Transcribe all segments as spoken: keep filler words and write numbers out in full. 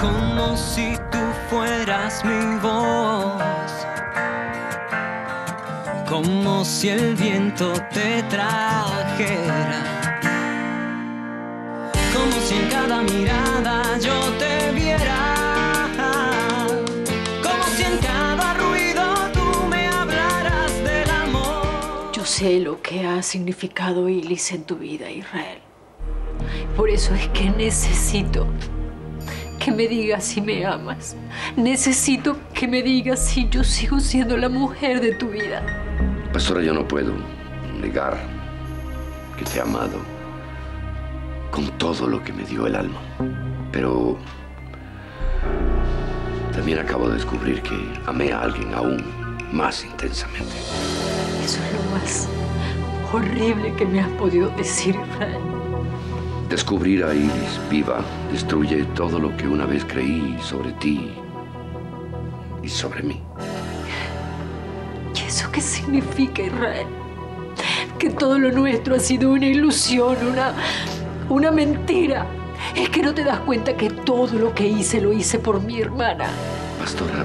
como si tú fueras mi voz, como si el viento te trajera, como si en cada mirada yo te viera, como si en cada ruido tú me hablaras del amor. Yo sé lo que ha significado Ilis en tu vida, Israel. Por eso es que necesito que me digas si me amas. Necesito que me digas si yo sigo siendo la mujer de tu vida. Pastora, yo no puedo negar que te he amado con todo lo que me dio el alma. Pero también acabo de descubrir que amé a alguien aún más intensamente. Eso es lo más horrible que me has podido decir, Israel. Descubrir a Ilis viva destruye todo lo que una vez creí sobre ti y sobre mí. ¿Y eso qué significa, Israel? Que todo lo nuestro ha sido una ilusión, una, una mentira. Es que no te das cuenta que todo lo que hice lo hice por mi hermana. Pastora...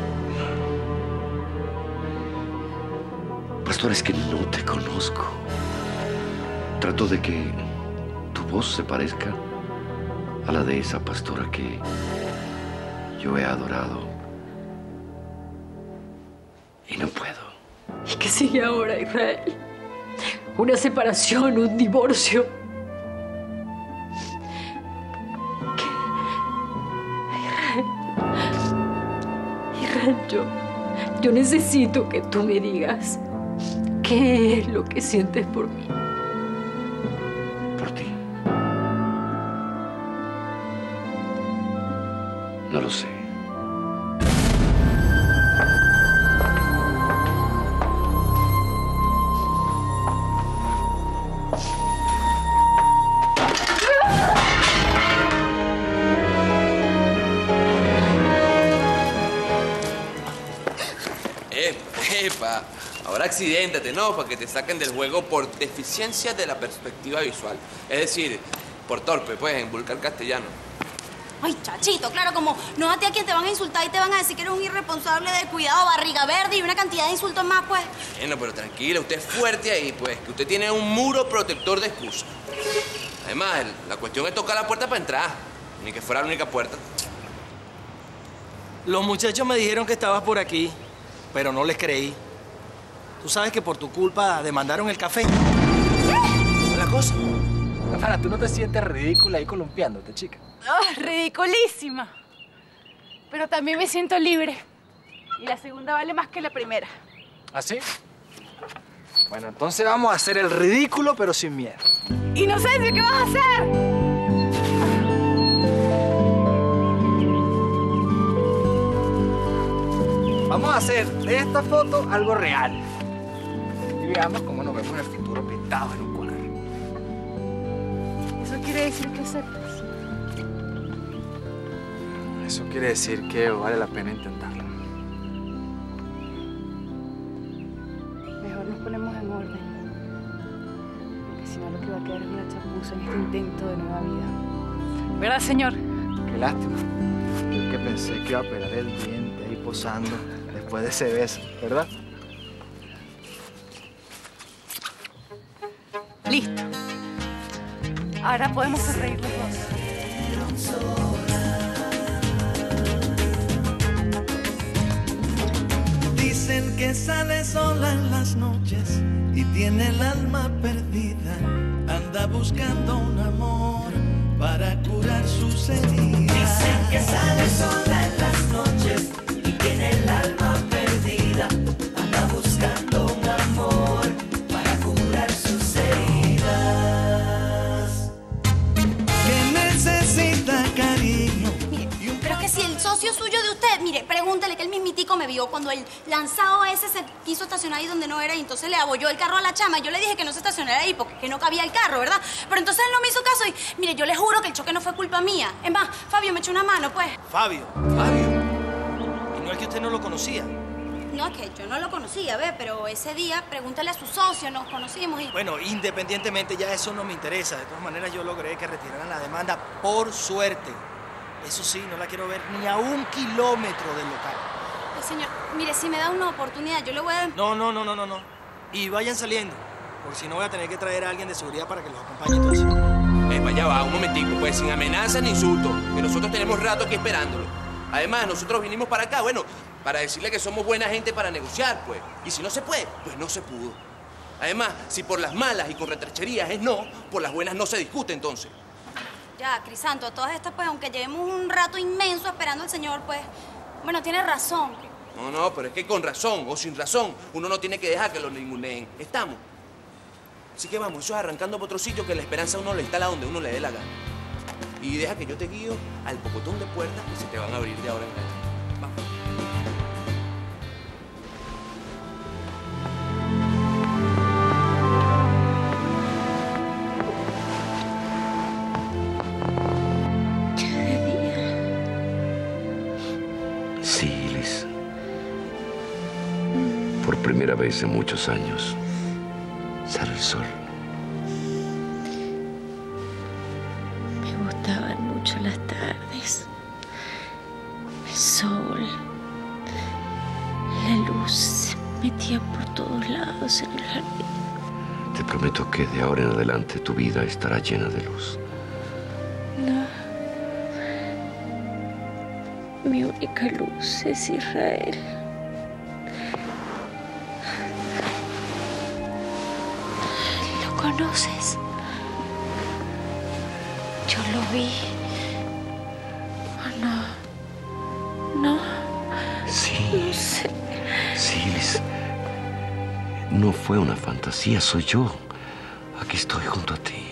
Pastora, es que no te conozco. Trato de que tu voz se parezca a la de esa pastora que yo he adorado. Y no puedo. ¿Y qué sigue ahora, Israel? ¿Una separación, un divorcio? ¿Qué? Israel, Israel, yo, yo necesito que tú me digas qué es lo que sientes por mí. Por ti. No lo sé. Epa, ahora accidéntate, ¿no? Para que te saquen del juego por deficiencia de la perspectiva visual. Es decir, por torpe, pues, en vulgar castellano. Ay, chachito, claro, como no a ti a quien te van a insultar y te van a decir que eres un irresponsable, descuidado, barriga verde y una cantidad de insultos más, pues. Bueno, pero tranquila, usted es fuerte ahí, pues, que usted tiene un muro protector de excusa. Además, el, la cuestión es tocar la puerta para entrar, ni que fuera la única puerta. Los muchachos me dijeron que estabas por aquí, pero no les creí. Tú sabes que por tu culpa demandaron el café. ¿Cómo es la cosa? Ana, ¿tú no te sientes ridícula ahí columpiándote, chica? Oh, ridiculísima. Pero también me siento libre. Y la segunda vale más que la primera. ¿Ah, sí? Bueno, entonces vamos a hacer el ridículo, pero sin miedo. ¡Inocencia, qué vas a hacer! Vamos a hacer de esta foto algo real. Y veamos cómo nos vemos en el futuro pintados en un cuadro. Eso quiere decir que aceptas. Eso quiere decir que vale la pena intentarlo. Mejor nos ponemos en orden. Porque si no, lo que va a quedar es una chapuza en este intento de nueva vida. ¿Verdad, señor? Qué lástima. Yo que pensé que iba a operar el diente ahí posando después de ese beso, ¿verdad? Listo. Ahora podemos sonreír los dos. Dicen que sale sola en las noches y tiene el alma perdida. Anda buscando un amor para curar sus heridas. Dicen que sale sola en las noches y tiene el alma perdida. Anda buscando un amor para curar sus heridas. Que necesita cariño. Mire, pero es que si el socio suyo de usted, mire, pregúntele que el mismitico me vio cuando el lanzado ese se quiso estacionar ahí donde no era y entonces le abolló el carro a la chama. Yo le dije que no se estacionara ahí porque que no cabía el carro, ¿verdad? Pero entonces él no me hizo caso y, mire, yo le juro que el choque no fue culpa mía. Es más, Fabio me echó una mano, pues. Fabio. Fabio. Y no es que usted no lo conocía. No, es que yo no lo conocía, ¿ve? Pero ese día, pregúntale a su socio, nos conocimos y... Bueno, independientemente, ya eso no me interesa. De todas maneras, yo logré que retiraran la demanda por suerte. Eso sí, no la quiero ver ni a un kilómetro del local. Ay, señor, mire, si me da una oportunidad, yo le voy a... No, no, no, no, no, no. Y vayan saliendo, por si no voy a tener que traer a alguien de seguridad para que los acompañe entonces. Eh, para allá va, un momentico, pues sin amenazas ni insultos, que nosotros tenemos rato aquí esperándolo. Además, nosotros vinimos para acá, bueno, para decirle que somos buena gente para negociar, pues. Y si no se puede, pues no se pudo. Además, si por las malas y con retracherías es no, por las buenas no se discute entonces. Ya, Crisanto, a todas estas, pues, aunque llevemos un rato inmenso esperando al señor, pues... Bueno, tiene razón. No, no, pero es que con razón o sin razón, uno no tiene que dejar que lo ninguneen. ¿Estamos? Así que vamos, eso es arrancando por otro sitio que la esperanza a uno le instala donde uno le dé la gana. Y deja que yo te guío al pocotón de puertas que se te van a abrir de ahora en adelante. Vamos. Sí, Liz. Por primera vez en muchos años, sale el sol. Me gustaban mucho las tardes. El sol. La luz se metía por todos lados en el jardín. Te prometo que de ahora en adelante tu vida estará llena de luz. No. Mi única luz es Israel. ¿Lo conoces? Yo lo vi. ¿O no? ¿No? Sí. No sé. Sí, Liz. No fue una fantasía, soy yo. Aquí estoy junto a ti.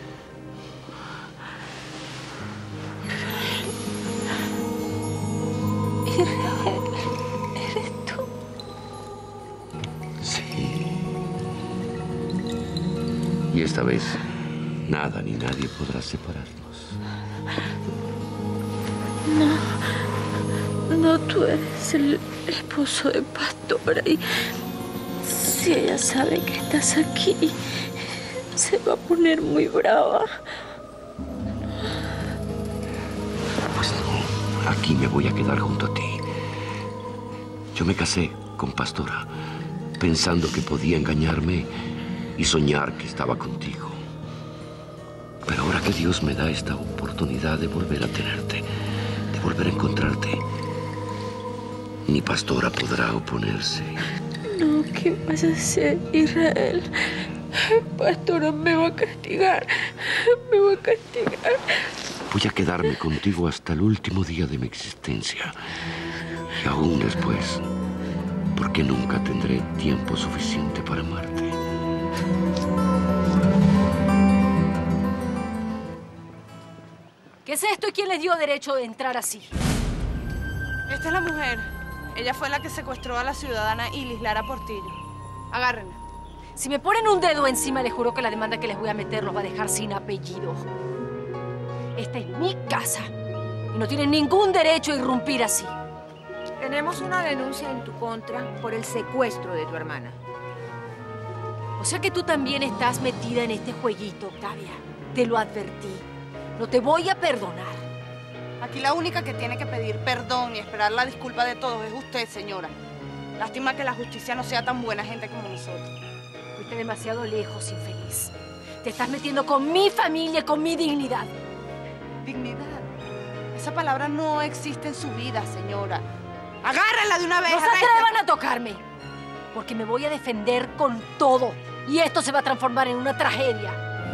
Israel, ¿eres tú? Sí. Y esta vez, nada ni nadie podrá separarnos. No, no, tú eres el esposo de Pastora y si ella sabe que estás aquí, se va a poner muy brava. Pues no, aquí me voy a quedar junto a ti. Yo me casé con Pastora, pensando que podía engañarme y soñar que estaba contigo. Pero ahora que Dios me da esta oportunidad de volver a tenerte, de volver a encontrarte, ni Pastora podrá oponerse. No, ¿qué vas a hacer, Israel? Pastora me va a castigar, me va a castigar. Voy a quedarme contigo hasta el último día de mi existencia. Y aún después, porque nunca tendré tiempo suficiente para amarte. ¿Qué es esto y quién les dio derecho de entrar así? Esta es la mujer. Ella fue la que secuestró a la ciudadana Ilis Lara Portillo. Agárrenla. Si me ponen un dedo encima, les juro que la demanda que les voy a meter los va a dejar sin apellido. Esta es mi casa y no tienen ningún derecho a irrumpir así. Tenemos una denuncia en tu contra por el secuestro de tu hermana. O sea que tú también estás metida en este jueguito, Octavia. Te lo advertí. No te voy a perdonar. Aquí la única que tiene que pedir perdón y esperar la disculpa de todos es usted, señora. Lástima que la justicia no sea tan buena gente como nosotros. Fuiste demasiado lejos, infeliz. Te estás metiendo con mi familia y con mi dignidad. ¿Dignidad? Esa palabra no existe en su vida, señora. ¡Agárrenla de una vez! ¡No se atrevan a tocarme! Porque me voy a defender con todo. Y esto se va a transformar en una tragedia.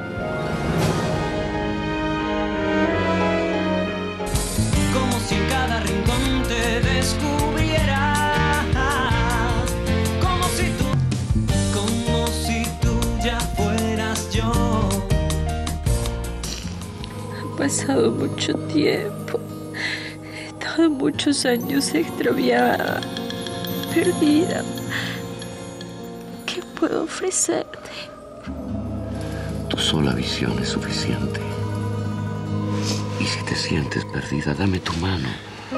Como si en cada rincón te descubriera. Como si tú, como si tú ya fueras yo. Ha pasado mucho tiempo. He estado muchos años extraviada, perdida. ¿Qué puedo ofrecerte? Tu sola visión es suficiente. Y si te sientes perdida, dame tu mano.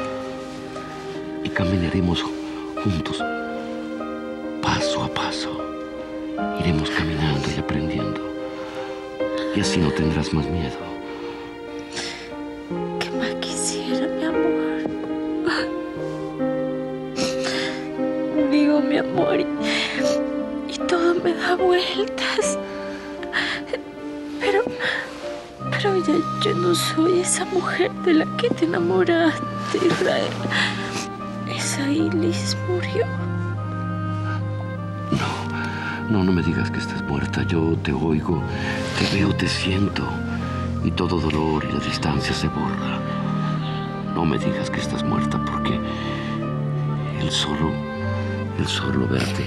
Y caminaremos juntos, paso a paso. Iremos caminando y aprendiendo. Y así no tendrás más miedo. ¿Qué más quisiera? Ya yo no soy esa mujer de la que te enamoraste, Israel. Esa Ilis murió. No, no, no me digas que estás muerta. Yo te oigo, te veo, te siento. Y todo dolor y la distancia se borra. No me digas que estás muerta porque el solo, el solo verte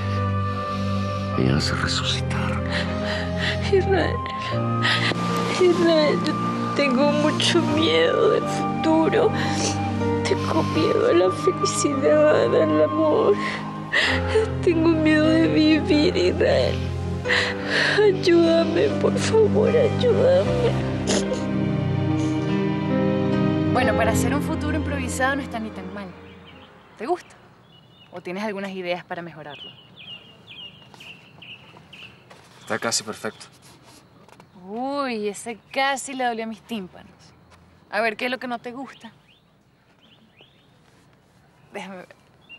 me hace resucitar. Israel, Israel, yo tengo mucho miedo del futuro. Tengo miedo a la felicidad, al amor. Tengo miedo de vivir, Israel. Ayúdame, por favor, ayúdame. Bueno, para hacer un futuro improvisado no está ni tan mal. ¿Te gusta? ¿O tienes algunas ideas para mejorarlo? Está casi perfecto. Uy, ese casi le dolió a mis tímpanos. A ver, ¿qué es lo que no te gusta? Déjame ver.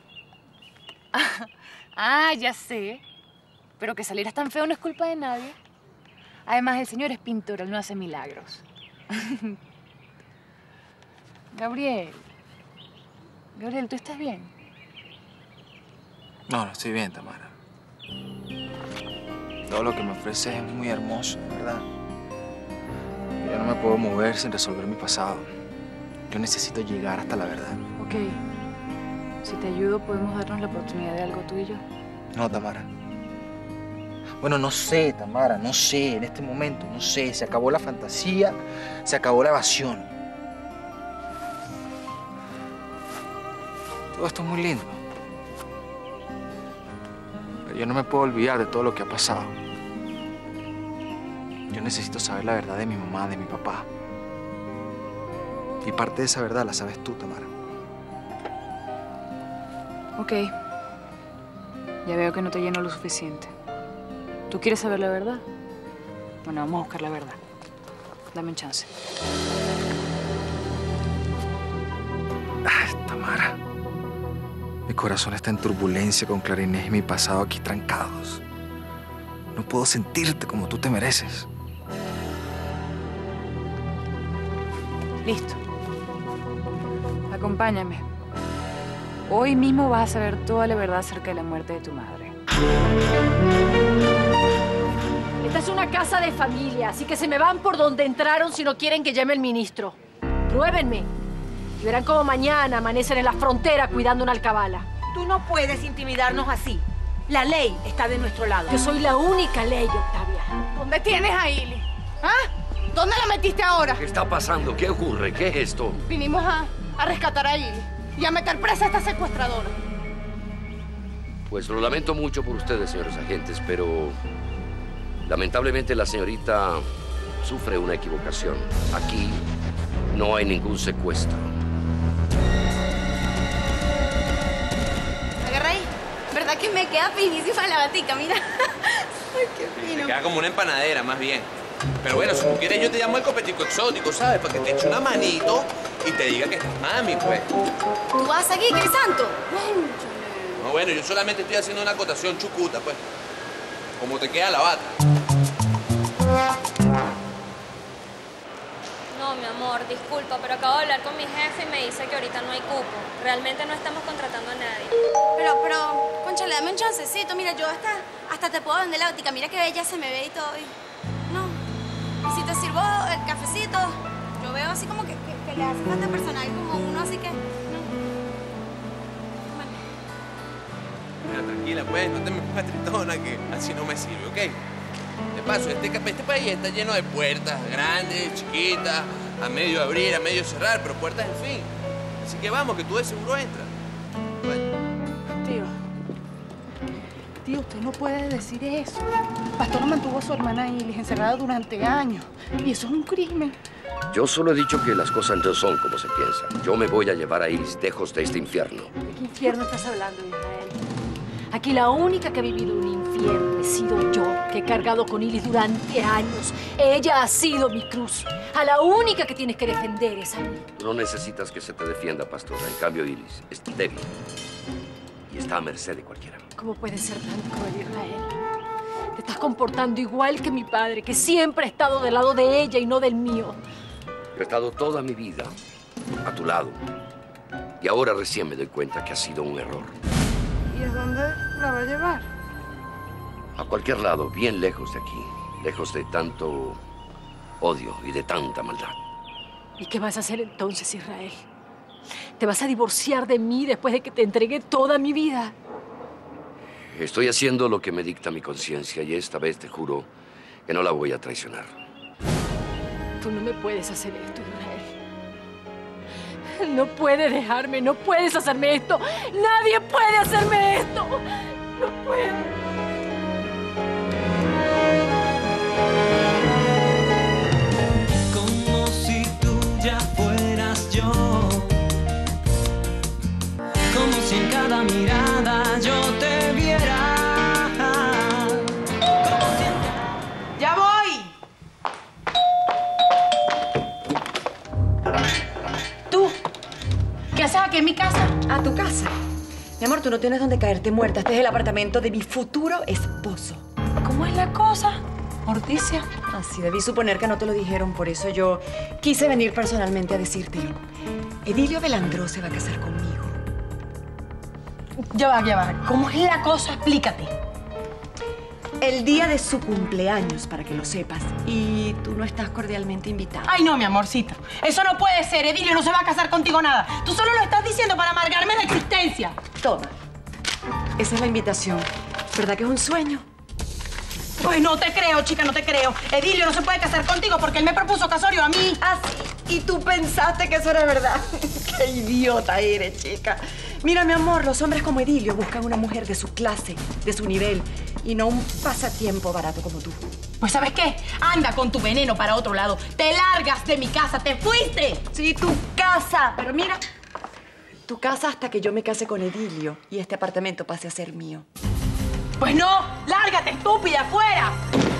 Ah, ya sé. Pero que salieras tan feo no es culpa de nadie. Además, el señor es pintor, él no hace milagros. Gabriel. Gabriel, ¿tú estás bien? No, no estoy bien, Tamara. Todo lo que me ofreces es muy hermoso, ¿verdad? Yo no me puedo mover sin resolver mi pasado. Yo necesito llegar hasta la verdad. Ok. Si te ayudo, podemos darnos la oportunidad de algo tú y yo. No, Tamara. Bueno, no sé, Tamara, no sé. En este momento, no sé. Se acabó la fantasía, se acabó la evasión. Todo esto es muy lindo. Pero yo no me puedo olvidar de todo lo que ha pasado. Yo necesito saber la verdad de mi mamá, de mi papá. Y parte de esa verdad la sabes tú, Tamara. Ok. Ya veo que no te lleno lo suficiente. ¿Tú quieres saber la verdad? Bueno, vamos a buscar la verdad. Dame un chance. Ay, Tamara. Mi corazón está en turbulencia con Clara Inés y mi pasado aquí trancados. No puedo sentirte como tú te mereces. Listo. Acompáñame. Hoy mismo vas a saber toda la verdad acerca de la muerte de tu madre. Esta es una casa de familia, así que se me van por donde entraron si no quieren que llame el ministro. Pruébenme. Y verán cómo mañana amanecen en la frontera cuidando una alcabala. Tú no puedes intimidarnos así. La ley está de nuestro lado. Yo soy la única ley, Octavia. ¿Dónde tienes a Ili? ¿Ah? ¿Dónde la metiste ahora? ¿Qué está pasando? ¿Qué ocurre? ¿Qué es esto? Vinimos a, a rescatar a Ili y a meter presa a esta secuestradora. Pues lo lamento mucho por ustedes, señores agentes, pero lamentablemente la señorita sufre una equivocación. Aquí no hay ningún secuestro. Agarra ahí. ¿Verdad que me queda finísima la batica? Mira. Ay, qué fino. Te queda como una empanadera, más bien. Pero bueno, si tú quieres, yo te llamo el copetico exótico, ¿sabes? Para que te eche una manito y te diga que estás mami, pues. ¿Tú vas aquí, Crisanto? No, bueno, yo solamente estoy haciendo una acotación chucuta, pues. Como te queda la bata. No, mi amor, disculpa, pero acabo de hablar con mi jefe y me dice que ahorita no hay cupo. Realmente no estamos contratando a nadie. Pero, pero, conchale, dame un chancecito. Mira, yo hasta, hasta te puedo vender la óptica. Mira que bella se me ve y todo. Y... No. Y si te sirvo el cafecito, yo veo así como que, que, que le hace falta personal como uno, así que... No. Bueno. Mira, tranquila, pues, no te me pongas tritona, que así no me sirve, ¿ok? De paso, este, este país está lleno de puertas grandes, chiquitas, a medio abrir, a medio cerrar, pero puertas en fin. Así que vamos, que tú de seguro entras. Bueno. Tío. Tío, usted no puede decir eso. Pastor mantuvo a su hermana Ilis encerrada durante años. Y eso es un crimen. Yo solo he dicho que las cosas no son como se piensa. Yo me voy a llevar a Iris lejos de este infierno. ¿De qué infierno estás hablando, Israel? Aquí la única que ha vivido un infierno he sido yo, que he cargado con Iris durante años. Ella ha sido mi cruz. A la única que tienes que defender es a mí. Tú no necesitas que se te defienda, pastora. En cambio, Iris es débil y está a merced de cualquiera. ¿Cómo puede ser tan cruel, Israel? Te estás comportando igual que mi padre, que siempre ha estado del lado de ella y no del mío. He estado toda mi vida a tu lado. Y ahora recién me doy cuenta que ha sido un error. ¿Y a dónde la va a llevar? A cualquier lado, bien lejos de aquí. Lejos de tanto odio y de tanta maldad. ¿Y qué vas a hacer entonces, Israel? ¿Te vas a divorciar de mí después de que te entregué toda mi vida? Estoy haciendo lo que me dicta mi conciencia y esta vez te juro que no la voy a traicionar. Tú no me puedes hacer esto, Israel. No puedes dejarme, no puedes hacerme esto. Nadie puede hacerme esto. No puedo. Como si tú ya fueras yo. Como si en cada mirada yo te viera. ¡Ya voy! ¿Tú? ¿Qué haces aquí en mi casa? ¿A tu casa? Mi amor, tú no tienes donde caerte muerta. Este es el apartamento de mi futuro esposo. ¿Cómo es la cosa, Morticia? Así debí suponer que no te lo dijeron, por eso yo quise venir personalmente a decírtelo. Edilio Belandró se va a casar conmigo. Ya va, ya va. ¿Cómo es la cosa? Explícate. El día de su cumpleaños, para que lo sepas. Y tú no estás cordialmente invitada. Ay, no, mi amorcita. Eso no puede ser. Edilio no se va a casar contigo nada. Tú solo lo estás diciendo para amargarme la existencia. Toma. Esa es la invitación. ¿Verdad que es un sueño? Pues no te creo, chica, no te creo. Edilio no se puede casar contigo porque él me propuso casorio a mí. Ah, sí. Y tú pensaste que eso era verdad. Qué idiota eres, chica. Mira, mi amor, los hombres como Edilio buscan una mujer de su clase, de su nivel, y no un pasatiempo barato como tú. Pues, ¿sabes qué? Anda con tu veneno para otro lado. Te largas de mi casa, te fuiste. Sí, tu casa. Pero mira, tu casa hasta que yo me case con Edilio y este apartamento pase a ser mío. Pues no, lárgate, estúpida, fuera.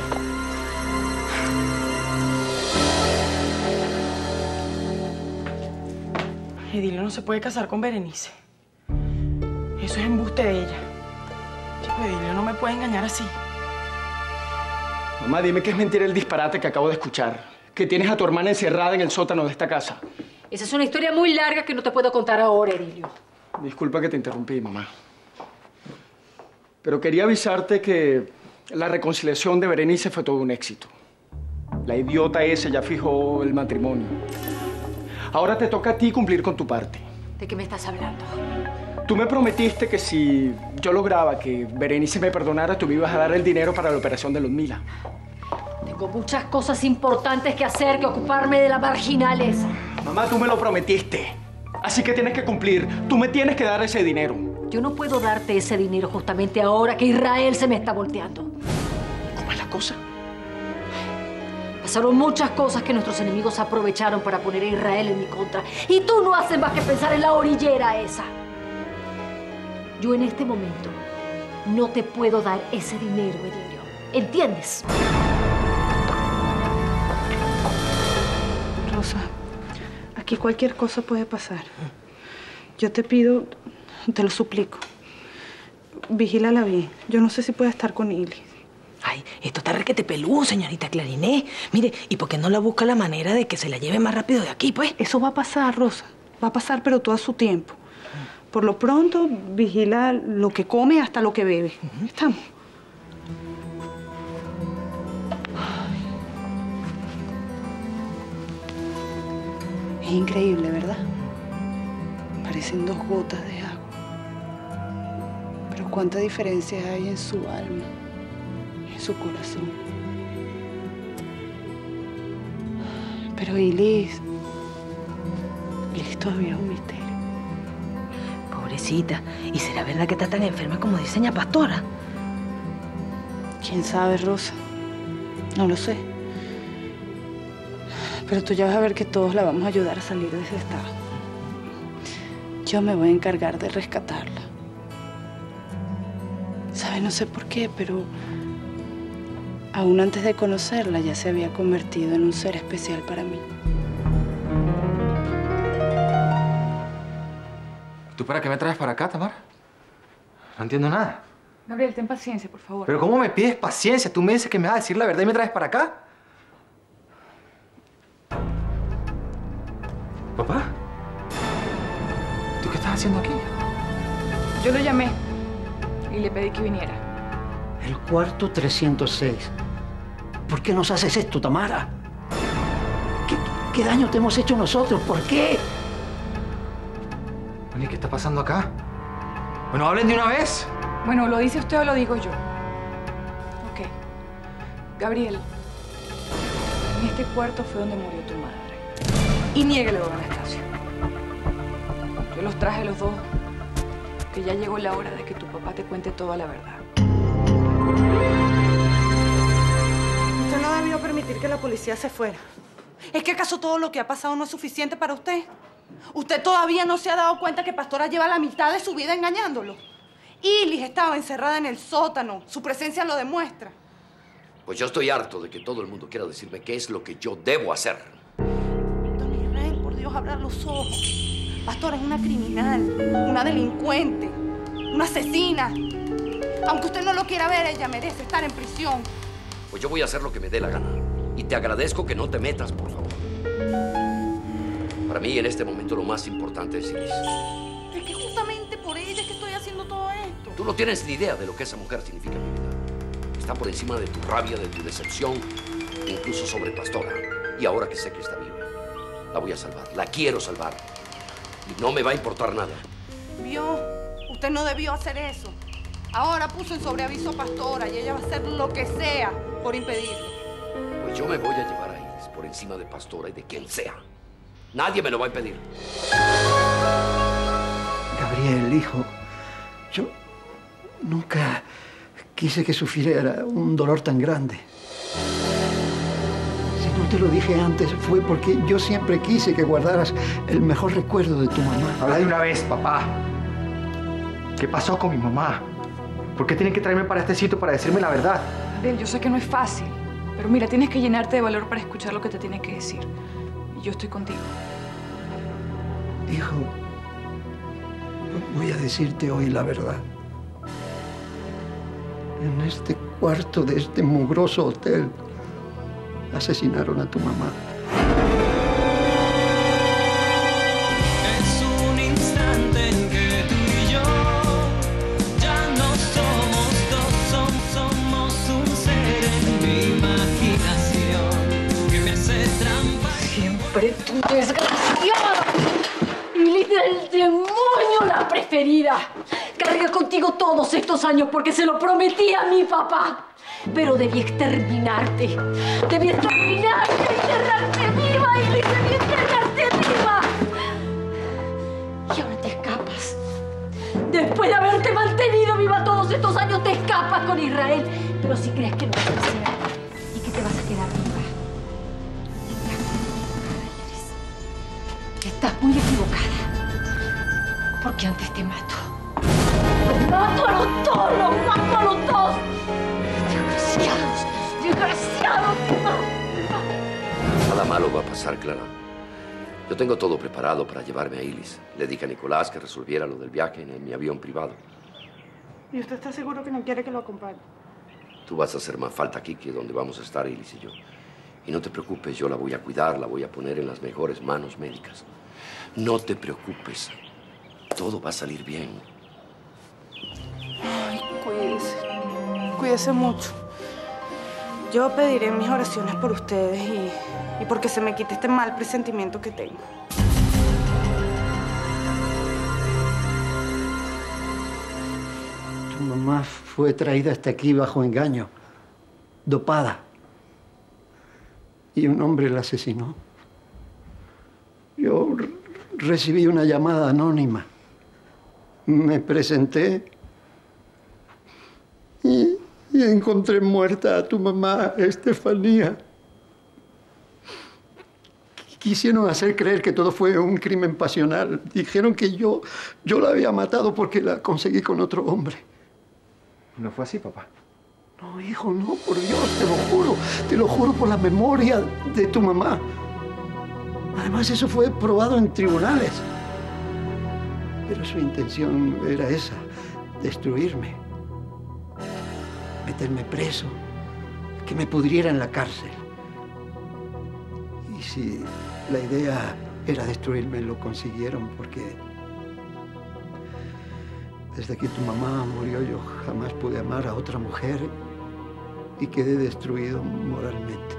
Edilio no se puede casar con Berenice. Eso es embuste de ella. Chico, Edilio no me puede engañar así. Mamá, dime que es mentira el disparate que acabo de escuchar. Que tienes a tu hermana encerrada en el sótano de esta casa. Esa es una historia muy larga que no te puedo contar ahora, Edilio. Disculpa que te interrumpí, mamá. Pero quería avisarte que la reconciliación de Berenice fue todo un éxito. La idiota esa ya fijó el matrimonio. Ahora te toca a ti cumplir con tu parte. ¿De qué me estás hablando? Tú me prometiste que si yo lograba que Berenice me perdonara, tú me ibas a dar el dinero para la operación de Ludmila. Tengo muchas cosas importantes que hacer que ocuparme de la marginal esa. Mamá, tú me lo prometiste. Así que tienes que cumplir. Tú me tienes que dar ese dinero. Yo no puedo darte ese dinero justamente ahora que Israel se me está volteando. ¿Cómo es la cosa? Pasaron muchas cosas que nuestros enemigos aprovecharon para poner a Israel en mi contra. Y tú no haces más que pensar en la orillera esa. Yo en este momento no te puedo dar ese dinero, Edilio. ¿Entiendes? Rosa, aquí cualquier cosa puede pasar. Yo te pido, te lo suplico, vigílala bien. Yo no sé si puede estar con Ili. Ay, esto está requete peludo, señorita Clarinet. Mire, ¿y por qué no la busca la manera de que se la lleve más rápido de aquí, pues? Eso va a pasar, Rosa. Va a pasar, pero todo a su tiempo. Por lo pronto, vigila lo que come hasta lo que bebe. Uh-huh. ¿Estamos? Es increíble, ¿verdad? Parecen dos gotas de agua. Pero cuánta diferencia hay en su alma, en su corazón. Pero Ilis... Ilis todavía es un misterio. Pobrecita. ¿Y será verdad que está tan enferma como dice ña Pastora? ¿Quién sabe, Rosa? No lo sé. Pero tú ya vas a ver que todos la vamos a ayudar a salir de ese estado. Yo me voy a encargar de rescatarla. ¿Sabes? No sé por qué, pero... aún antes de conocerla ya se había convertido en un ser especial para mí. ¿Tú para qué me traes para acá, Tamara? No entiendo nada. Gabriel, ten paciencia, por favor. Pero ¿cómo me pides paciencia? Tú me dices que me vas a decir la verdad y me traes para acá. ¿Papá? ¿Tú qué estás haciendo aquí? Yo lo llamé y le pedí que viniera. El cuarto trescientos seis. ¿Por qué nos haces esto, Tamara? ¿Qué, qué daño te hemos hecho nosotros? ¿Por qué? Bueno, ¿y qué está pasando acá? Bueno, hablen de una vez. Bueno, ¿lo dice usted o lo digo yo? Ok. Gabriel, en este cuarto fue donde murió tu madre. Y niéguele, don Anastasio. Yo los traje los dos, que ya llegó la hora de que tu papá te cuente toda la verdad. Usted no debió permitir que la policía se fuera. ¿Es que acaso todo lo que ha pasado no es suficiente para usted? ¿Usted todavía no se ha dado cuenta que Pastora lleva la mitad de su vida engañándolo? Ilis estaba encerrada en el sótano. Su presencia lo demuestra. Pues yo estoy harto de que todo el mundo quiera decirme qué es lo que yo debo hacer. Don Israel, por Dios, abra los ojos. Pastora es una criminal, una delincuente, una asesina. Aunque usted no lo quiera ver, ella merece estar en prisión. Pues yo voy a hacer lo que me dé la gana. Y te agradezco que no te metas, por favor. Para mí, en este momento, lo más importante es Iris. Es que justamente por ella es que estoy haciendo todo esto. Tú no tienes ni idea de lo que esa mujer significa en mi vida. Está por encima de tu rabia, de tu decepción, incluso sobre Pastora. Y ahora que sé que está viva, la voy a salvar. La quiero salvar. Y no me va a importar nada. Vio, usted no debió hacer eso. Ahora puso en sobreaviso a Pastora y ella va a hacer lo que sea por impedirlo. Pues yo me voy a llevar a Iris por encima de Pastora y de quien sea. Nadie me lo va a impedir. Gabriel, hijo, yo nunca quise que sufriera un dolor tan grande. Si no te lo dije antes, fue porque yo siempre quise que guardaras el mejor recuerdo de tu mamá. Habla de una vez, papá. ¿Qué pasó con mi mamá? ¿Por qué tienen que traerme para este sitio para decirme la verdad? Gabriel, yo sé que no es fácil, pero mira, tienes que llenarte de valor para escuchar lo que te tiene que decir. Y yo estoy contigo. Hijo, voy a decirte hoy la verdad. En este cuarto de este mugroso hotel asesinaron a tu mamá. Es un instante en que tú y yo ya no somos dos, son- somos un ser en mi imaginación que me hace trampa. Siempre tú, desgraciada. Ilis del demonio, la preferida. Cargué contigo todos estos años porque se lo prometí a mi papá. Pero debí exterminarte. Debí exterminarte, enterrarte viva, Ilis. Debí enterrarte viva. Y ahora te escapas. Después de haberte mantenido viva todos estos años, te escapas con Israel. Pero si crees que no vas a hacer y que te vas a quedar viva, estás muy equivocada. Porque antes te mato. ¡Los mato a los dos! ¡Los mato a los dos! ¡Desgraciados! ¡Desgraciados! ¡Te mato! Nada malo va a pasar, Clara. Yo tengo todo preparado para llevarme a Ilis. Le dije a Nicolás que resolviera lo del viaje en mi avión privado. ¿Y usted está seguro que no quiere que lo acompañe? Tú vas a hacer más falta aquí que donde vamos a estar Ilis y yo. Y no te preocupes, yo la voy a cuidar, la voy a poner en las mejores manos médicas. No te preocupes. Todo va a salir bien. Ay, cuídese. Cuídese mucho. Yo pediré mis oraciones por ustedes y, y porque se me quite este mal presentimiento que tengo. Tu mamá fue traída hasta aquí bajo engaño, dopada. Y un hombre la asesinó. Yo re- recibí una llamada anónima. Me presenté y, y encontré muerta a tu mamá, Estefanía. Quisieron hacer creer que todo fue un crimen pasional. Dijeron que yo, yo la había matado porque la conseguí con otro hombre. No fue así, papá. No, hijo, no, por Dios, te lo juro. Te lo juro por la memoria de tu mamá. Además, eso fue probado en tribunales. Pero su intención era esa, destruirme. meterme preso, que me pudriera en la cárcel. Y si la idea era destruirme, lo consiguieron, porque desde que tu mamá murió yo jamás pude amar a otra mujer y quedé destruido moralmente.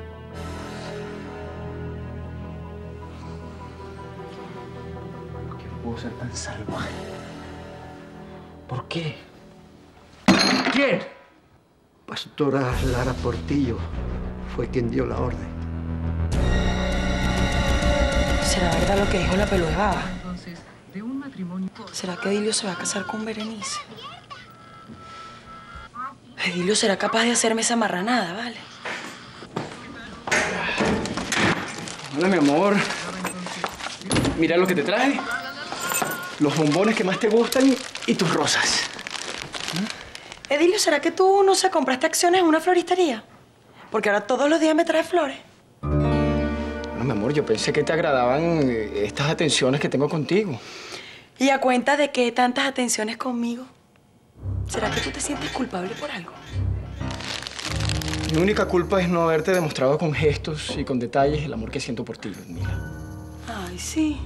¿Por qué puedo ser tan salvaje? ¿Por qué? ¿Quién? Pastora Lara Portillo fue quien dio la orden. ¿Será verdad lo que dijo la peluda? ¿Será que Edilio se va a casar con Berenice? Edilio será capaz de hacerme esa marranada, ¿vale? Hola, mi amor. Mira lo que te traje. Los bombones que más te gustan y tus rosas. Edilio, ¿será que tú no se compraste acciones en una floristería? Porque ahora todos los días me traes flores. Bueno, mi amor, yo pensé que te agradaban estas atenciones que tengo contigo. ¿Y a cuenta de qué tantas atenciones conmigo? ¿Será que tú te sientes culpable por algo? Mi única culpa es no haberte demostrado con gestos y con detalles el amor que siento por ti, Ludmila. Ay, sí.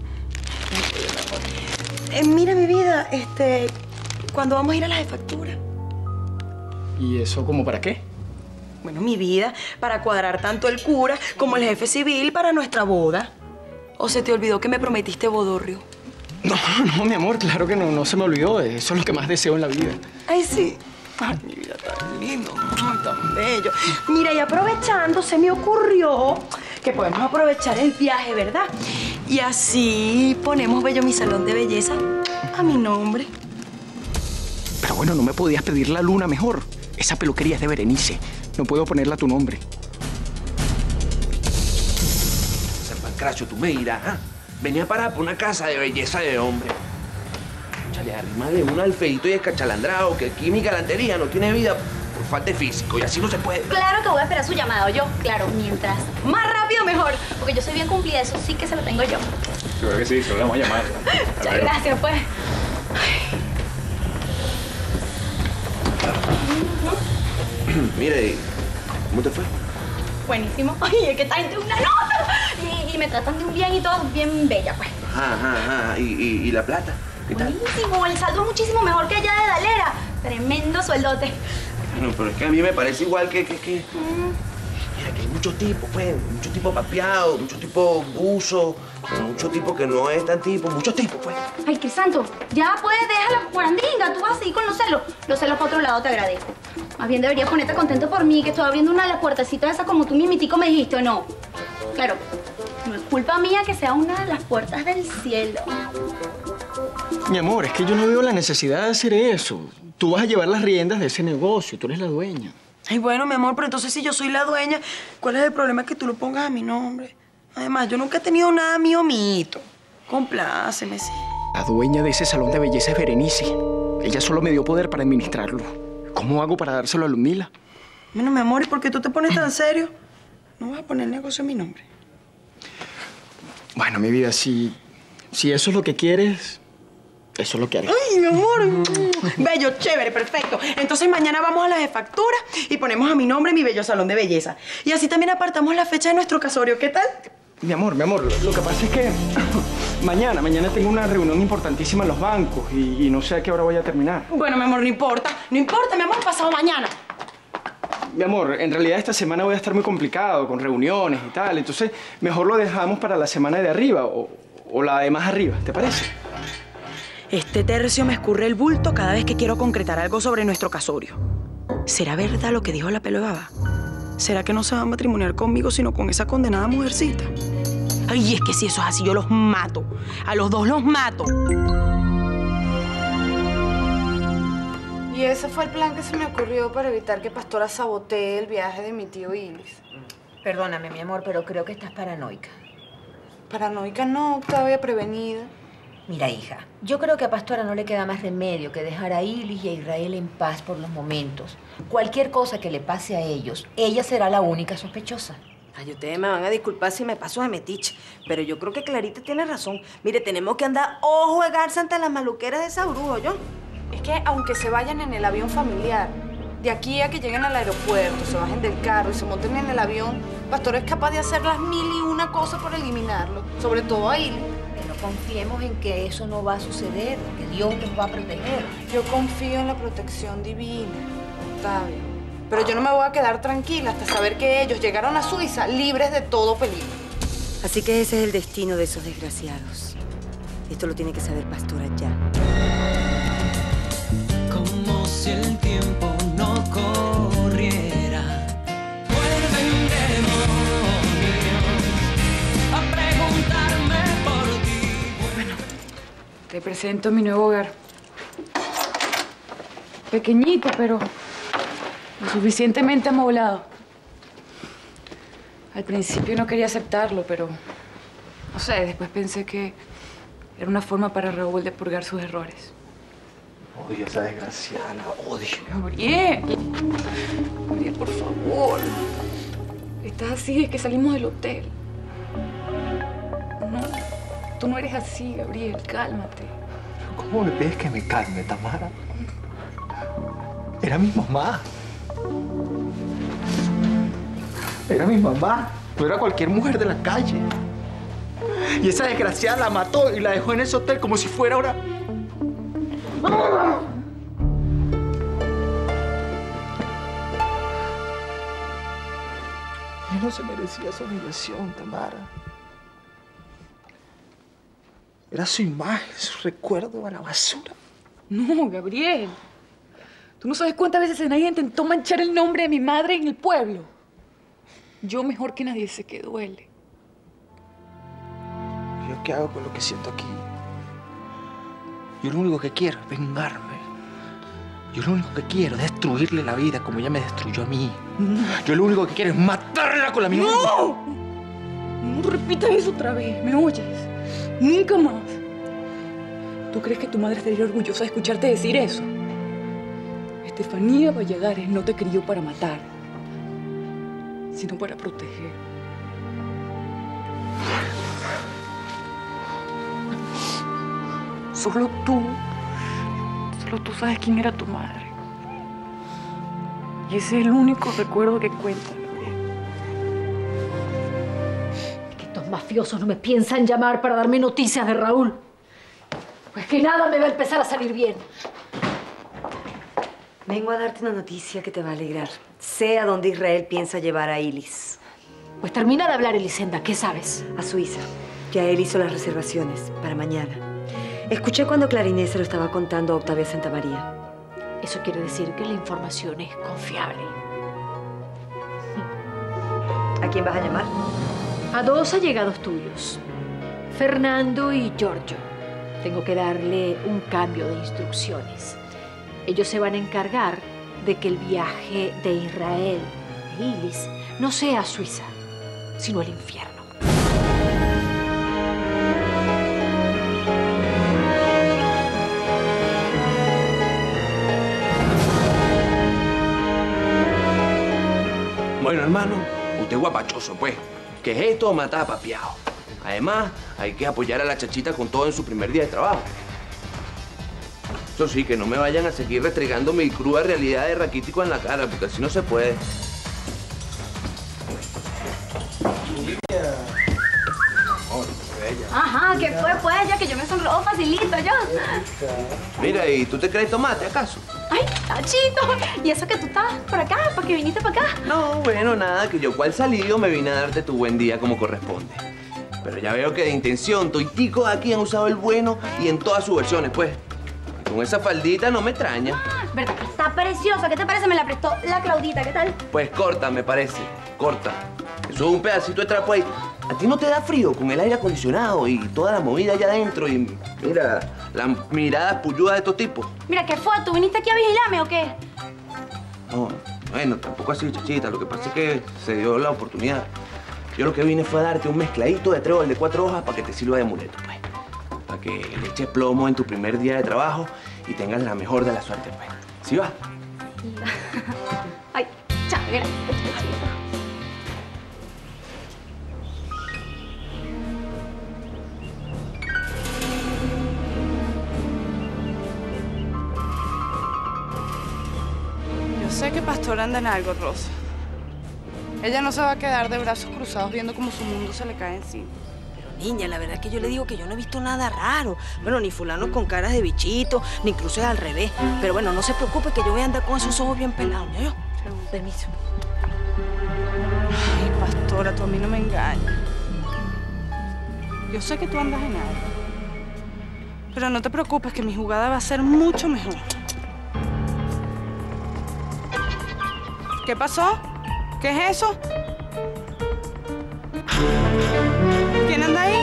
Eh, mira, mi vida, este... ¿cuándo vamos a ir a la jefactura? ¿Y eso como para qué? Bueno, mi vida, para cuadrar tanto el cura como el jefe civil para nuestra boda. ¿O se te olvidó que me prometiste bodorrio? No, no, mi amor, claro que no, no se me olvidó. Eso es lo que más deseo en la vida. Ay, sí. Ay, mi vida, tan lindo, tan bello. Mira, y aprovechando, se me ocurrió que podemos aprovechar el viaje, ¿verdad? Y así ponemos bello mi salón de belleza a mi nombre. Pero bueno, no me podías pedir la luna mejor. Esa peluquería es de Berenice. No puedo ponerla a tu nombre. San Pancracio, tú me dirás, ¿ah? Venía a parar por una casa de belleza de hombre. Chale, arrímale un alfeito y escachalandrado, que aquí mi galantería no tiene vida por falta de físico, y así no se puede. Claro que voy a esperar su llamado, yo. Claro, mientras más rápido mejor, porque yo soy bien cumplida, eso sí que se lo tengo yo. Seguro que sí, se lo vamos a llamar. Muchas gracias, pues. Mire, ¿cómo te fue? Buenísimo. Ay, es que traen de una nota. Y, y me tratan de un bien y todo, bien bella, pues. Ajá, ajá, ajá. ¿Y, y, y la plata? ¿Qué tal? Buenísimo, el saldo es muchísimo mejor que allá de Dalera. Tremendo sueldote. Bueno, pero es que a mí me parece igual que... que, que... Mm. Mira, que hay muchos tipos, pues. Muchos tipos papeados, muchos tipos buzos, muchos tipos que no es tan tipo, muchos tipos, pues. Ay, Crisanto, ya puedes dejar la guarandinga. Tú vas a seguir con los celos. Los celos para otro lado te agradezco. Más bien deberías ponerte contento por mí, que estoy abriendo una de las puertecitas esas como tú mimitico me dijiste, ¿o no? Claro, no es culpa mía que sea una de las puertas del cielo. Mi amor, es que yo no veo la necesidad de hacer eso. Tú vas a llevar las riendas de ese negocio, tú eres la dueña. Ay, bueno, mi amor, pero entonces si yo soy la dueña, ¿cuál es el problema que tú lo pongas a mi nombre? Además, yo nunca he tenido nada mío mito. Compláceme, sí. La dueña de ese salón de belleza es Berenice. Ella solo me dio poder para administrarlo. ¿Cómo hago para dárselo a Ludmila? Bueno, mi amor, ¿y por qué tú te pones tan serio? No vas a poner el negocio en mi nombre. Bueno, mi vida, si, si eso es lo que quieres, eso es lo que haré. Ay, mi amor. Bello, chévere, perfecto. Entonces mañana vamos a la jefactura y ponemos a mi nombre mi bello salón de belleza. Y así también apartamos la fecha de nuestro casorio. ¿Qué tal? Mi amor, mi amor, lo, lo que pasa es que mañana, mañana tengo una reunión importantísima en los bancos y, y no sé a qué hora voy a terminar. Bueno, mi amor, no importa. No importa, mi amor, pasado mañana. Mi amor, en realidad esta semana voy a estar muy complicado con reuniones y tal. Entonces, mejor lo dejamos para la semana de arriba o, o la de más arriba, ¿te parece? Este tercio me escurre el bulto cada vez que quiero concretar algo sobre nuestro casorio. ¿Será verdad lo que dijo la pelo de baba? ¿Será que no se va a matrimoniar conmigo, sino con esa condenada mujercita? Ay, es que si eso es así, yo los mato. A los dos los mato. Y ese fue el plan que se me ocurrió para evitar que Pastora sabotee el viaje de mi tío Ilis. Perdóname, mi amor, pero creo que estás paranoica. Paranoica no, Octavia, prevenida. Mira, hija, yo creo que a Pastora no le queda más remedio que dejar a Ilis y a Israel en paz por los momentos. Cualquier cosa que le pase a ellos, ella será la única sospechosa. Ay, ustedes me van a disculpar si me paso de metiche, pero yo creo que Clarita tiene razón. Mire, tenemos que andar ojo de garza ante las maluqueras de esa bruja, ¿yo? Es que aunque se vayan en el avión familiar, de aquí a que lleguen al aeropuerto, se bajen del carro y se monten en el avión, Pastor es capaz de hacer las mil y una cosas por eliminarlo, sobre todo a Ili. Pero confiemos en que eso no va a suceder, que Dios nos va a proteger. Yo confío en la protección divina, Octavio. Pero yo no me voy a quedar tranquila hasta saber que ellos llegaron a Suiza libres de todo peligro. Así que ese es el destino de esos desgraciados. Esto lo tiene que saber Pastora ya. Como si el tiempo no corriera. Vuelven demonios a preguntarme por ti. Bueno, te presento mi nuevo hogar. Pequeñito, pero lo suficientemente amoblado. Al principio no quería aceptarlo, pero no sé, después pensé que era una forma para Raúl de purgar sus errores. Odio a esa desgraciada, la odio. Gabriel, Gabriel, por favor. Estás así desde que salimos del hotel. No, tú no eres así, Gabriel, cálmate. ¿Cómo me pides que me calme, Tamara? Era mi mamá. Era mi mamá. No era cualquier mujer de la calle. Y esa desgraciada la mató y la dejó en ese hotel como si fuera ahora... Yo no se merecía esa humillación, Tamara. Era su imagen, su recuerdo a la basura. No, Gabriel. Tú no sabes cuántas veces nadie intentó manchar el nombre de mi madre en el pueblo. Yo mejor que nadie sé que duele. ¿Yo qué hago con lo que siento aquí? Yo lo único que quiero es vengarme. Yo lo único que quiero es destruirle la vida como ella me destruyó a mí. No. Yo lo único que quiero es matarla con la misma... ¡No! No repitas eso otra vez, ¿me oyes? Nunca más. ¿Tú crees que tu madre estaría orgullosa de escucharte decir eso? Estefanía Valladares no te crió para matar, sino para proteger. Solo tú, solo tú sabes quién era tu madre. Y ese es el único recuerdo que cuenta, Gabriel. Que estos mafiosos no me piensan llamar para darme noticias de Raúl. Pues que nada me va a empezar a salir bien. Vengo a darte una noticia que te va a alegrar. Sé a dónde Israel piensa llevar a Ilis. Pues termina de hablar, Elisenda. ¿Qué sabes? A Suiza. Ya él hizo las reservaciones para mañana. Escuché cuando Clarinés se lo estaba contando a Octavia Santamaría. Eso quiere decir que la información es confiable. ¿A quién vas a llamar? A dos allegados tuyos. Fernando y Giorgio. Tengo que darle un cambio de instrucciones. Ellos se van a encargar de que el viaje de Israel e Ilis no sea a Suiza, sino al infierno. Bueno, hermano, usted es guapachoso, pues. ¿Qué es esto? Mata papiado. Además, hay que apoyar a la chachita con todo en su primer día de trabajo. Eso sí, que no me vayan a seguir restregando mi cruda realidad de raquítico en la cara, porque así no se puede. Ajá, ¿qué fue, pues? Ya que yo me sonrojo facilito, yo. Mira, ¿y tú te crees tomate, acaso? Ay, Tachito. ¿Y eso que tú estás por acá? ¿Por qué viniste para acá? No, bueno, nada, que yo cual salido me vine a darte tu buen día como corresponde. Pero ya veo que de intención, toitico aquí han usado el bueno y en todas sus versiones, pues. Con esa faldita no me extraña. ¿Verdad que está preciosa? ¿Qué te parece? Me la prestó la Claudita, ¿qué tal? Pues corta, me parece. Corta. Eso es un pedacito de trapo ahí. ¿A ti no te da frío con el aire acondicionado y toda la movida allá adentro? Y mira, las miradas puyudas de estos tipos. Mira, ¿qué fue? ¿Tú viniste aquí a vigilarme o qué? No, bueno, tampoco así, chachita. Lo que pasa es que se dio la oportunidad. Yo lo que vine fue a darte un mezcladito de trébol de cuatro hojas para que te sirva de amuleto, pues. Para que le eches plomo en tu primer día de trabajo y tengas la mejor de la suerte, pues. ¿Sí va? Ay, chao, gracias. sé que Pastora anda en algo, Rosa. Ella no se va a quedar de brazos cruzados viendo cómo su mundo se le cae encima. Niña, la verdad es que yo le digo que yo no he visto nada raro. Bueno, ni fulanos con caras de bichito, ni cruces al revés. Pero bueno, no se preocupe que yo voy a andar con esos ojos bien pelados, ¿no? Yo. Permiso. Ay, Pastora, tú a mí no me engañas. Yo sé que tú andas en algo. Pero no te preocupes, que mi jugada va a ser mucho mejor. ¿Qué pasó? ¿Qué es eso? ¿Quién anda ahí?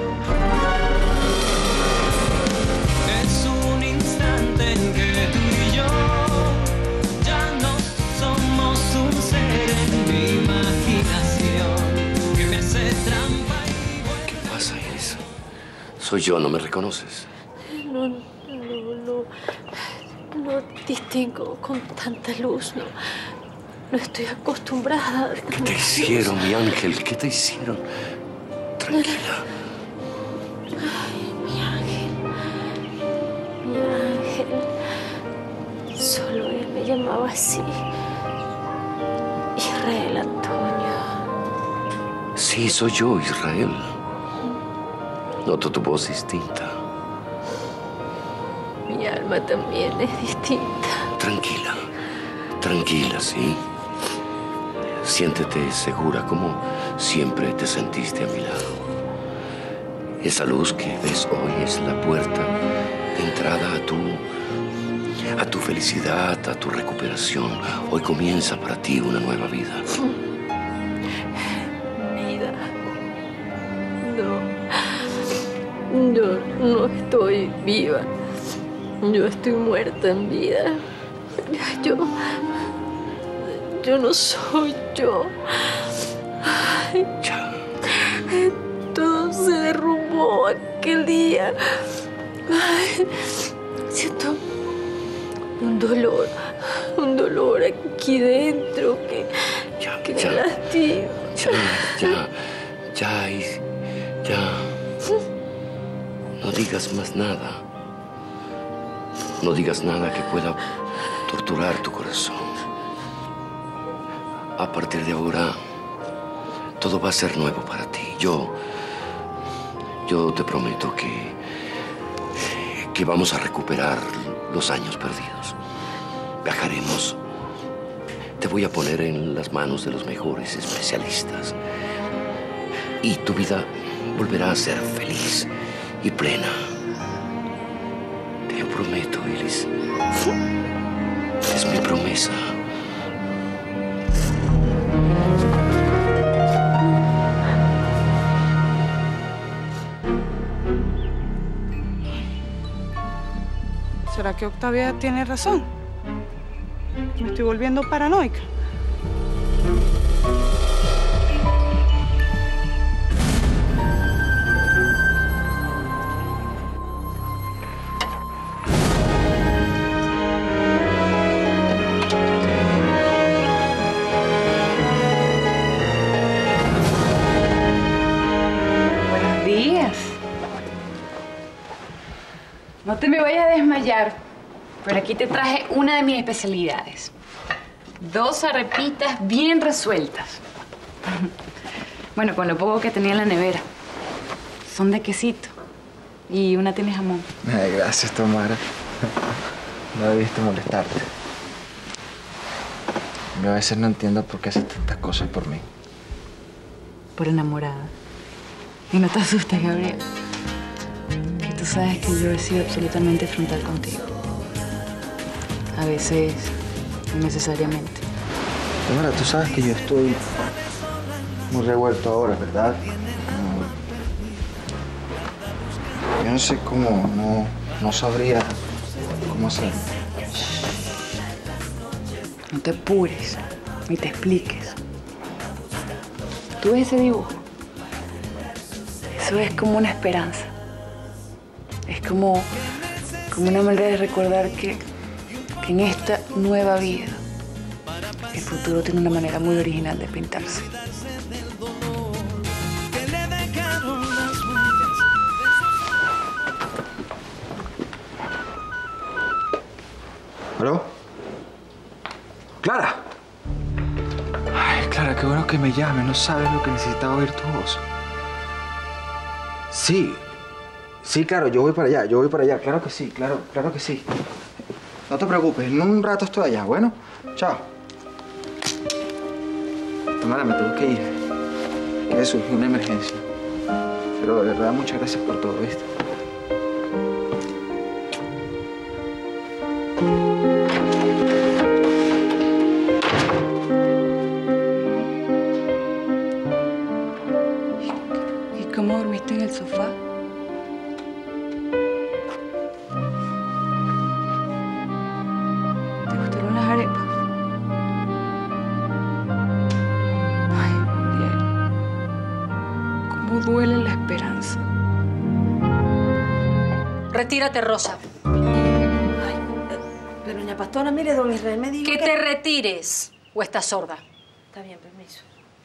Es un instante en que tú y yo ya no somos un ser en mi imaginación que me hace trampa y vuelve. ¿Qué pasa, Iris? Soy yo, ¿no me reconoces? No, no, no. No distingo con tanta luz, no. No estoy acostumbrada. ¿Qué te hicieron, mi ángel? ¿Qué te hicieron? Tranquila. Ay, mi ángel. Mi ángel. Solo él me llamaba así. Israel Antonio. Sí, soy yo, Israel. Noto tu voz distinta. Mi alma también es distinta. Tranquila. Tranquila, ¿sí? Siéntete segura como siempre te sentiste a mi lado. Esa luz que ves hoy es la puerta de entrada a tu, a tu felicidad, a tu recuperación. Hoy comienza para ti una nueva vida. Vida. No. Yo no estoy viva. Yo estoy muerta en vida. Yo... Yo no soy yo. Ay, todo se derrumbó aquel día. Ay, siento un dolor, un dolor aquí dentro que, ya, que ya, me lastima. Ya, ya, ya, Is- ya. No digas más nada. No digas nada que pueda torturar tu corazón. A partir de ahora, todo va a ser nuevo para ti. Yo, yo te prometo que, que vamos a recuperar los años perdidos. Viajaremos. Te voy a poner en las manos de los mejores especialistas. Y tu vida volverá a ser feliz y plena. Te lo prometo, Iris. Es mi promesa. ¿Será que Octavia tiene razón? Me estoy volviendo paranoica. Buenos días. No te me vayas a desmayar, pero aquí te traje una de mis especialidades. Dos arepitas bien resueltas. Bueno, con lo poco que tenía en la nevera. Son de quesito. Y una tiene jamón. Ay, gracias, Tamara. No debiste molestarte. Yo a veces no entiendo por qué haces tantas cosas por mí. Por enamorada. Y no te asustes, Gabriel. Que tú sabes que yo he sido absolutamente frontal contigo. A veces, innecesariamente. Tamara, tú sabes que yo estoy muy revuelto ahora, ¿verdad? Como- Yo no sé cómo, no, no sabría cómo hacerlo. No te apures, ni te expliques. ¿Tú ves ese dibujo? Eso es como una esperanza. Es como, como una manera de recordar que, que en esta nueva vida el futuro tiene una manera muy original de pintarse. ¿Aló? ¡Clara! Ay, Clara, qué bueno que me llames. No sabes lo que necesitaba oír tu voz. Sí. Sí, claro, yo voy para allá, yo voy para allá. Claro que sí, claro, claro que sí. No te preocupes, en un rato estoy allá. Bueno, chao. Hermana, me tengo que ir. Que surgió una emergencia. Pero de verdad, muchas gracias por todo, ¿viste? ¿Y cómo dormiste en el sofá? ¿Te gustaron las arepas? Ay, Gabriel, cómo duele la esperanza. Retírate, Rosa. Pero, doña Pastora, mire, don Israel me dijo que... que... te retires, o estás sorda. Está bien, permiso.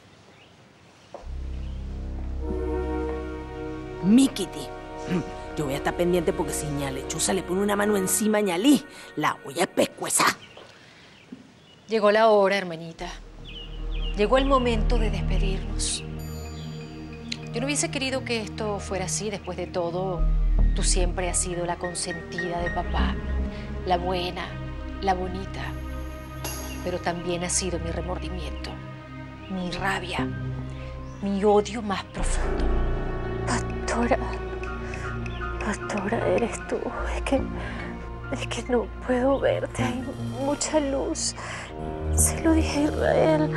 Mi Kitty, yo voy a estar pendiente porque si ña Lechuza le pone una mano encima a ñalí, la voy a pescuezar. Llegó la hora, hermanita. Llegó el momento de despedirnos. Yo no hubiese querido que esto fuera así. Después de todo, tú siempre has sido la consentida de papá, la buena, la bonita. Pero también has sido mi remordimiento, mi rabia, mi odio más profundo. Pastora, Pastora, eres tú. Es que, es que no puedo verte. Hay mucha luz. Se lo dije a Israel.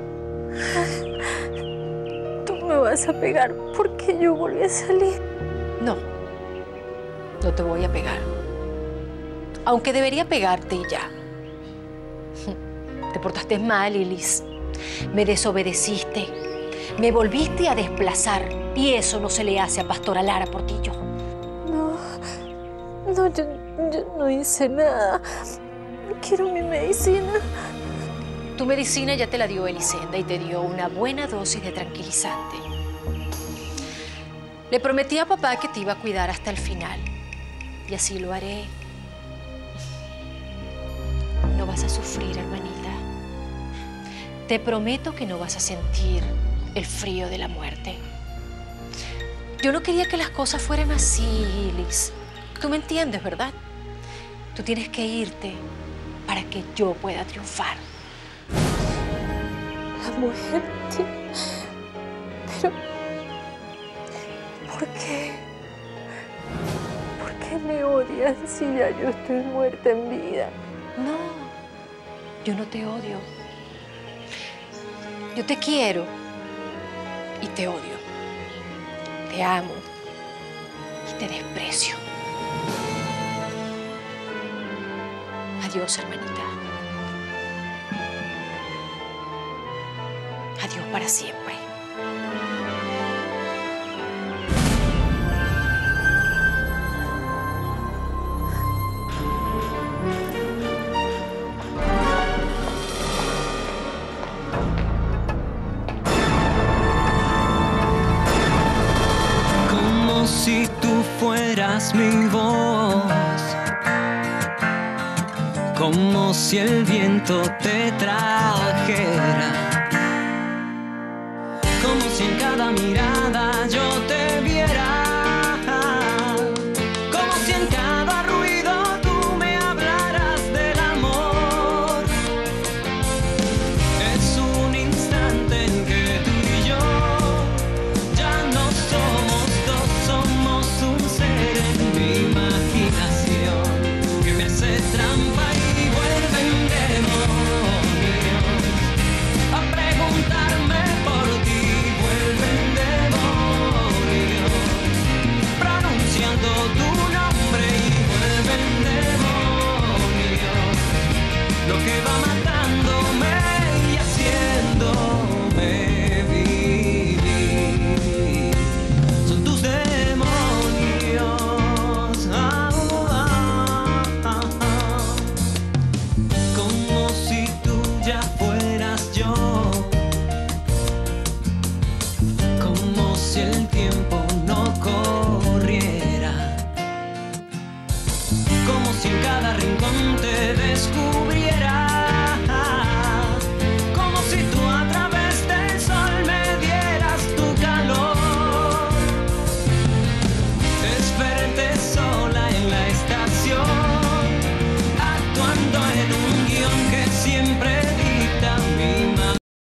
Tú me vas a pegar porque yo volví a salir. No, no te voy a pegar. Aunque debería pegarte ya. Te portaste mal, Ilis. Me desobedeciste. Me volviste a desplazar. Y eso no se le hace a Pastora Lara Portillo. No, no, yo, yo no hice nada. Quiero mi medicina. Tu medicina ya te la dio Elisenda y te dio una buena dosis de tranquilizante. Le prometí a papá que te iba a cuidar hasta el final. Y así lo haré. No vas a sufrir, hermanita. Te prometo que no vas a sentir el frío de la muerte. Yo no quería que las cosas fueran así, Ilis. Tú me entiendes, ¿verdad? Tú tienes que irte para que yo pueda triunfar. La muerte. Pero... ¿por qué? ¿Por qué me odias si ya yo estoy muerta en vida? No, yo no te odio. Yo te quiero y te odio. Te amo y te desprecio. Adiós, hermanita. Adiós para siempre. Si tú fueras mi voz, como si el viento te trajera, como si en cada mirada yo te viera, como si en cada ruido tú me hablaras del amor. Es un instante en que tú y yo ya no somos dos, somos un ser en mi imaginación que me hace trampa y vuelven demonios a preguntarme por ti, vuelven demonios pronunciando tu nombre y vuelven demonios, lo que va matándome y haciéndome vivir son tus demonios. Ah, ah, ah, ah. Como si tú ya fueras yo, como si el tiempo no corriera, como si en cada rincón te descubriera.